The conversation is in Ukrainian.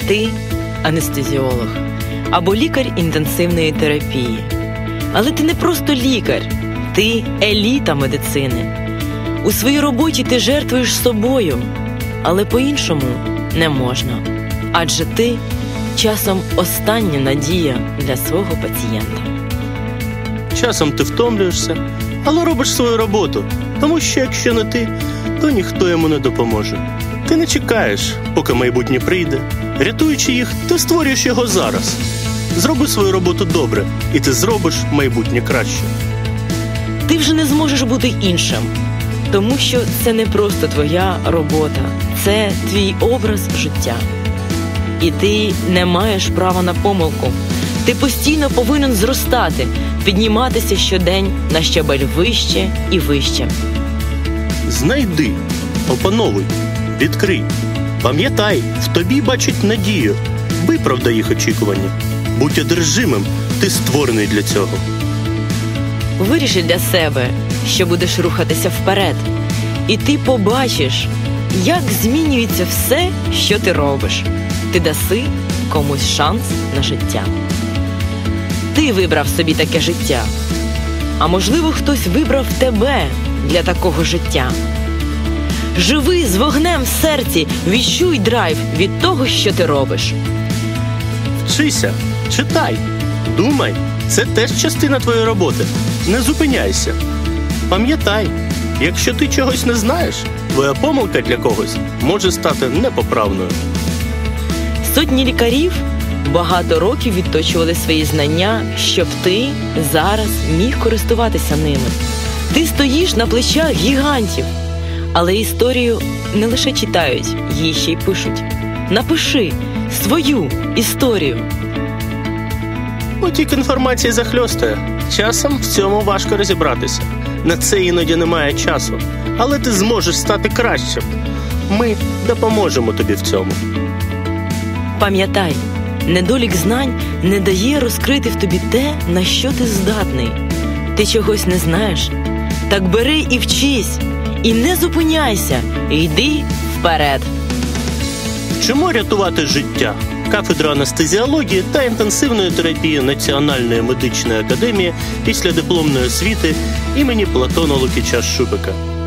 Ти анестезіолог або лікар інтенсивної терапії. Але ти не просто лікар, ти еліта медицини. У своїй роботі ти жертвуєш собою, але по-іншому не можна. Адже ти часом остання надія для свого пацієнта. Часом ти втомлюєшся, але робиш свою роботу, тому що якщо не ти, то ніхто йому не допоможе. Ти не чекаєш, поки майбутнє прийде. Рятуючи їх, ти створюєш його зараз. Зроби свою роботу добре, і ти зробиш майбутнє краще. Ти вже не зможеш бути іншим, тому що це не просто твоя робота, це твій образ життя. І ти не маєш права на помилку. Ти постійно повинен зростати, підніматися щодень на щабель вище і вище. Знайди, опановуй, відкрий. Пам'ятай, в тобі бачать надію. Виправдай їх очікування. Будь одержимим, ти створений для цього. Виріши для себе, що будеш рухатися вперед. І ти побачиш, як змінюється все, що ти робиш. Ти даси комусь шанс на життя. Ти вибрав собі таке життя. А можливо, хтось вибрав тебе для такого життя. Живи з вогнем в серці, відчуй драйв від того, що ти робиш. Вчися, читай, думай. Це теж частина твоєї роботи. Не зупиняйся. Пам'ятай, якщо ти чогось не знаєш, твоя помилка для когось може стати непоправною. Сотні лікарів багато років відточували свої знання, щоб ти зараз міг користуватися ними. Ти стоїш на плечах гігантів, але історію не лише читають, її ще й пишуть. Напиши свою історію. Потік інформації захльостує. Часом в цьому важко розібратися. На це іноді немає часу. Але ти зможеш стати кращим. Ми допоможемо тобі в цьому. Пам'ятай, недолік знань не дає розкрити в тобі те, на що ти здатний. Ти чогось не знаєш? Так бери і вчись. І не зупиняйся. Йди вперед. Вчимо рятувати життя. Кафедра анестезіології та інтенсивної терапії Національної медичної академії післядипломної освіти імені Платона Лукіча Шубика.